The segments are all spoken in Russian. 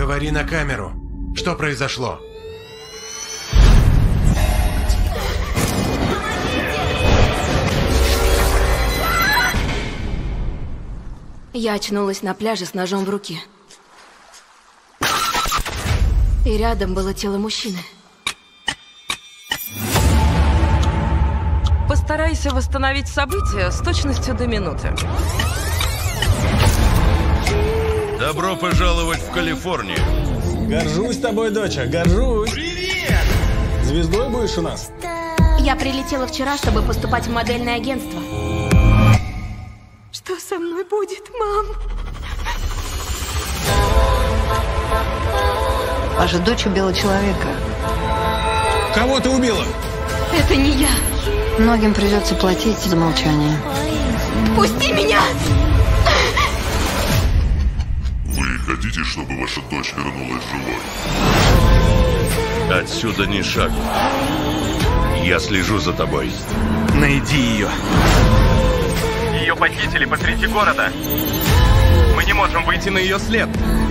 Говори на камеру. Что произошло? Я очнулась на пляже с ножом в руке. И рядом было тело мужчины. Постарайся восстановить события с точностью до минуты. Добро пожаловать в Калифорнию. Горжусь тобой, доча, горжусь. Привет! Звездой будешь у нас? Я прилетела вчера, чтобы поступать в модельное агентство. Что со мной будет, мам? Ваша дочь убила человека. Кого ты убила? Это не я. Многим придется платить за молчание. Пусти меня! Вы хотите, чтобы ваша дочь вернулась живой? Отсюда ни шагу. Я слежу за тобой. Найди ее. Ее похитили посреди города. Мы не можем выйти на ее след.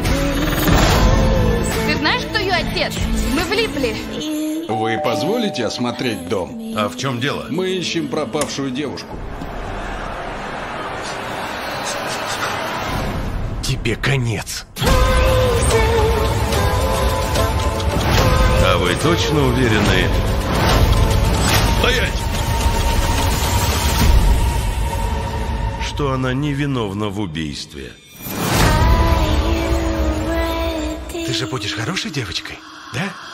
Ты знаешь, кто ее отец? Мы влипли. Вы позволите осмотреть дом? А в чем дело? Мы ищем пропавшую девушку. Тебе конец. А вы точно уверены? Стоять! Что она невиновна в убийстве. Ты же будешь хорошей девочкой, да?